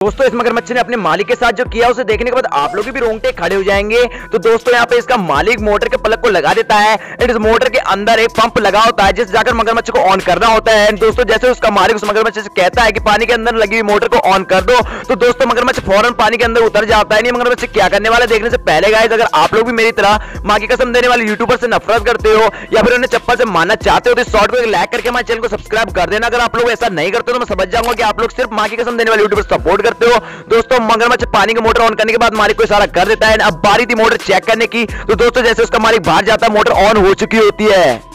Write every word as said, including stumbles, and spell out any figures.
दोस्तों इस मगरमच्छ ने अपने मालिक के साथ जो किया उसे देखने के बाद आप लोग भी रोंगटे खड़े हो जाएंगे। तो दोस्तों यहाँ पे इसका मालिक मोटर के प्लग को लगा देता है। इट इस मोटर के अंदर एक पंप लगा होता है जिससे जाकर मगरमच्छ को ऑन करना होता है। दोस्तों जैसे उसका मालिक उस मगरमच्छ से कहता है कि पानी के अंदर लगी हुई मोटर को ऑन कर दो, तो दोस्तों मगरमच्छ फौरन पानी के अंदर उतर जाता है। नहीं मगरमच्छ क्या करने वाला देखने से पहले गाइस, अगर आप लोग भी मेरी तरह मां की कसम देने वाले यूट्यूबर से नफरत करते हो या फिर उन्हें चप्पल से मारना चाहते हो तो इस शॉर्ट को लाइक करके हमारे चैनल को सब्सक्राइब कर देना। अगर आप लोग ऐसा नहीं करते तो मैं समझ जाऊंगा कि आप लोग सिर्फ मां की कसम देने वाले यूट्यूबर सपोर्ट करते हो। दोस्तों मगरमच्छ पानी की मोटर ऑन करने के बाद मालिक को इशारा कर देता है। अब बारी थी मोटर चेक करने की। तो दोस्तों जैसे उसका मालिक बाहर जाता है मोटर ऑन हो चुकी होती है।